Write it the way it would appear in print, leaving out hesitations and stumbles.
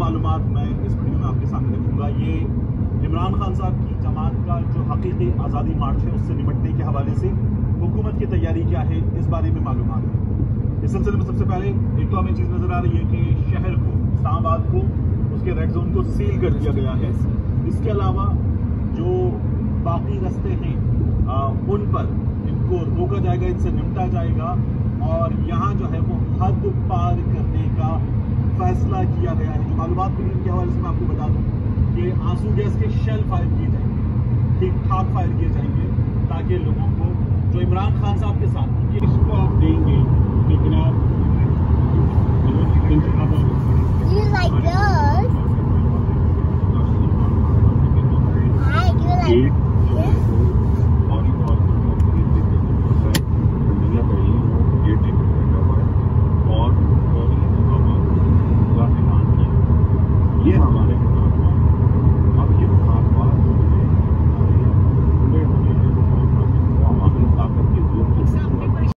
मालूमात मैं इस वीडियो में आपके सामने रखूंगा। ये इमरान खान साहब की जमात का जो हकीकी आज़ादी मार्च है उससे निपटने के हवाले से हुकूमत की तैयारी क्या है, इस बारे में मालूमात है। इस सिलसिले में सबसे पहले एक तो हमें चीज़ नज़र आ रही है कि शहर को, इस्लामाबाद को, उसके रेड जोन को सील कर दिया गया है। इसके अलावा जो बाकी रास्ते हैं उन पर इनको रोका जाएगा, इनसे निपटा जाएगा और यहाँ जो है वो हद पार करने का फैसला किया गया है। जो मालूमात मिली के हवाले से मैं आपको बता दूं कि आंसू गैस के शेल फायर किए जाएंगे, ठीक ठाक फायर किए जाएंगे, ताकि लोगों को जो इमरान खान साहब के साथ इसको आप देंगे, लेकिन आप ये